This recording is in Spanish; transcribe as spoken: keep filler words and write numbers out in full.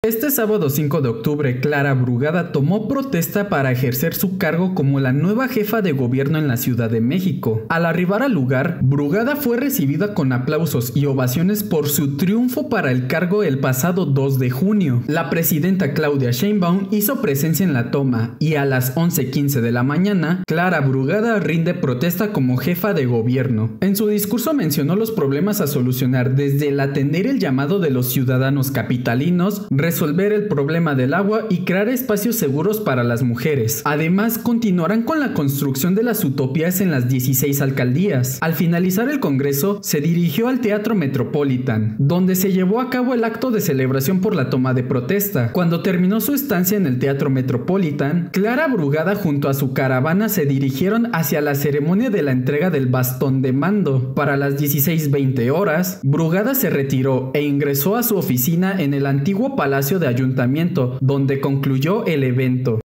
Este sábado cinco de octubre, Clara Brugada tomó protesta para ejercer su cargo como la nueva jefa de gobierno en la Ciudad de México. Al arribar al lugar, Brugada fue recibida con aplausos y ovaciones por su triunfo para el cargo el pasado dos de junio. La presidenta Claudia Sheinbaum hizo presencia en la toma y a las once quince de la mañana, Clara Brugada rinde protesta como jefa de gobierno. En su discurso mencionó los problemas a solucionar, desde el atender el llamado de los ciudadanos capitalinos, resolver el problema del agua y crear espacios seguros para las mujeres. Además, continuarán con la construcción de las utopías en las dieciséis alcaldías. Al finalizar el congreso, se dirigió al Teatro Metropolitan, donde se llevó a cabo el acto de celebración por la toma de protesta. Cuando terminó su estancia en el Teatro Metropolitan, Clara Brugada junto a su caravana se dirigieron hacia la ceremonia de la entrega del bastón de mando. Para las dieciséis veinte horas, Brugada se retiró e ingresó a su oficina en el antiguo Palacio de Ayuntamiento, donde concluyó el evento.